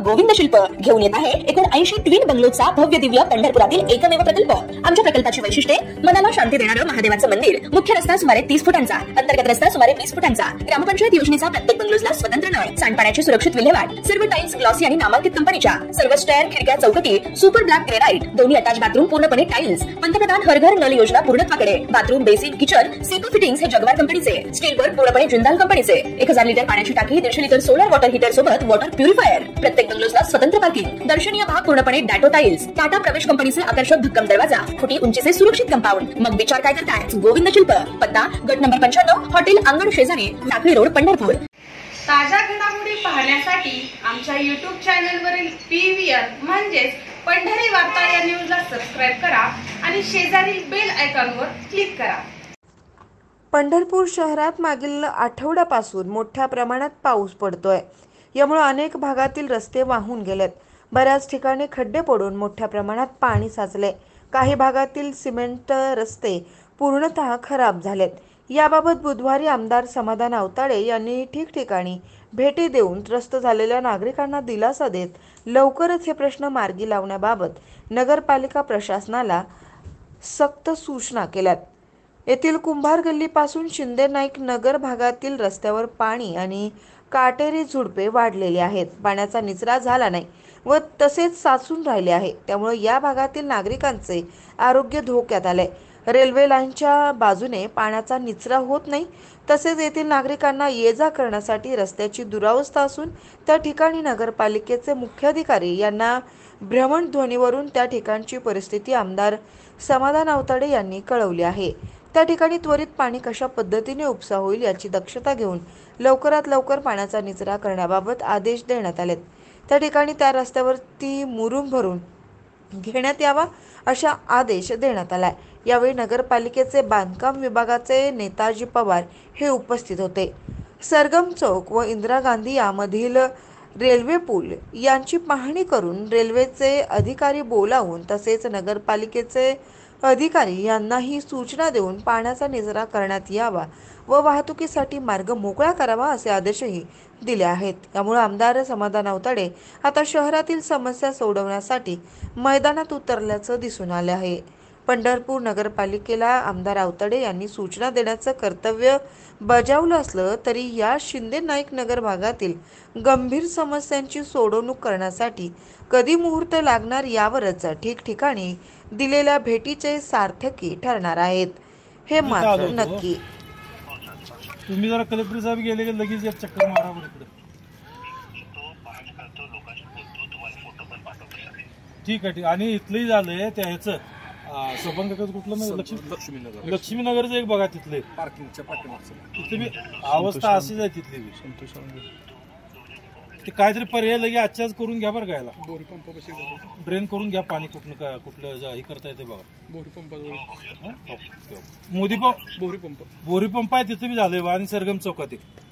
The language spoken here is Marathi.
गोविंद शिल्प घेऊन येत आहे 79 ट्विन बंगलोचा भव्य दिव्य पंढरपुरातील एकमेव प्रकल्प। आमच्या प्रकल्पाची वैशिष्ट्ये मनाला शांती देणारं महादेवाचं मंदिर, मुख्य रस्ता सुमारे 30 फुटांचा, अंतर्गत रस्ता सुमारे 20 फुटांचा, ग्रामपंचायत योजनेचा प्रत्येक बंगलोजला स्वतंत्र नळ, सांडपाण्याची सुरक्षित विल्हेवाट, सर्व टाइल्स ग्लॉसी आणि नामांकित कंपनीच्या, सर्व स्टेअर, खिडक्या, चौकटी सुपर ब्लॅक ग्रेनाइट, दोन्ही अटॅच बाथरूम पूर्णपणे टाइल्स, पंतप्रधान हर घर नल योजना पूर्णत्वाकडे, बाथरूम, बेसिन, किचन, सीटू फिटिंग्स हे जगवार कंपनीचे, स्टील वर्क पूर्णपणे जिंदाल कंपनीचे, 1000 लिटर पाण्याची टाकी, 150 लिटर सोलर वॉटर हीटर सोबत वॉटर प्युरिफायर, प्रत्येक बंगलोजला स्वतंत्र पार्किंग, दर्शनीय भाग पूर्णपणे डॅटो टाइल्स, टाटा प्रवेश कंपनीचे आकर्षक भक्कम दरवाजा, फुटी उंचीचे सुरक्षित कंपाऊंड। मग विचार काय करताय? गोविंद शिल्प, पत्ता गट नंबर 95, हॉटेल अंगण शेजारी, टाकळी रोड, पंढरपूर। ताज्या घडामोडी पाहण्यासाठी आमच्या YouTube चॅनलवरील PVR म्हणजेच पंढरी वार्ता या न्यूजला सबस्क्राइब करा आणि शेजारील बेल आयकॉनवर क्लिक करा। पंढरपूर शहरात मागील आठवड्यापासून मोठ्या प्रमाणात पाऊस पडतोय। यामुळे अनेक भागातील रस्ते वाहून गेलेत। बऱ्याच ठिकाणी खड्डे पडून मोठ्या प्रमाणात पाणी साचले। काही भागातील सिमेंट रस्ते पूर्णतः खराब झालेत। याबाबत बुधवारी आमदार समाधान आवताडे यांनी ठिकठिकाणी भेटी देऊन त्रस्त झालेल्या नागरिकांना दिलासा देत लवकरच हे प्रश्न मार्गी लावण्याबाबत नगरपालिका प्रशासनाला सक्त सूचना केल्यात। येथील कुंभार गल्लीपासून शिंदे नाईक नगर भागातील रस्त्यावर पाणी आणि काटेरी झुडपे वाढलेली आहेत। पाण्याचा निचरा झाला नाही व तसेच साचून राहिले आहे। त्यामुळे या भागातील नागरिकांचे आरोग्य धोक्यात आले। रेल्वे लाईनच्या बाजूने पाण्याचा निचरा होत नाही। तसेच येथील नागरिकांना ये-जा करण्यासाठी रस्त्याची दुरावस्था असून त्या ठिकाणी नगरपालिकेचे मुख्याधिकारी यांना भ्रमणध्वनीवरून त्या ठिकाणची परिस्थिती आमदार समाधान आवताडे यांनी कळवली आहे। त्या ठिकाणी त्वरित पाणी कशा पद्धतीने उपसा होईल याची दक्षता घेऊन लवकरात लवकर पाण्याचा निचरा करण्याबाबत आदेश देण्यात आलेत। त्या ठिकाणी त्या रस्त्यावरती मुरुम भरून घेण्यात यावा अशा आदेश देण्यात आलाय। यावेळी नगरपालिकेचे बांधकाम विभागाचे नेताजी पवार हे उपस्थित होते। सरगम चौक व इंदिरा गांधी यामधील रेल्वे पूल यांची पाहणी करून रेल्वेचे अधिकारी बोलावून तसेच नगरपालिकेचे अधिकारी यांनाही सूचना देऊन पाण्याचा निचरा करण्यात यावा व वाहतुकीसाठी मार्ग मोकळा करावा असे आदेशही दिले आहेत। त्यामुळे आमदार समाधान आवताडे आता शहरातील समस्या सोडवण्यासाठी मैदानात उतरल्याचं दिसून आले आहे। पंढरपूर नगरपालिकेला आमदार आवताडे यांनी सूचना देण्याचं कर्तव्य बजावलं असलं तरी या शिंदे नाईक नगर भागातील गंभीर समस्यांची सोडवणूक करण्यासाठी कधी मुहूर्त लागणार यावरच ठिकठिकाणी दिलेल्या भेटीचे सार्थकी ठरणार आहेत हे मात्र नक्की। तुम्ही जरा कलेक्टर साहेब गेले की लगेच एक चक्कर मारा बरं। ठीक आहे आणि इथलंही झालंय त्या ह्याचं सोबंग कुठलं लक्ष्मीनगरचं एक बघा तिथले पार्किंगच्या पाठीमागचं तिथली अवस्था अशीच आहे तिथली। ते काहीतरी पर्याय लगे आजच्याच करून घ्या बरं गायला बोरी पंप ड्रेन करून घ्या पाणी कुठलं हे करता येते बघा। बोरी पंप मोदी पंप बोरी पंप आहे तिथे बी झालंय आणि सरगम चौकात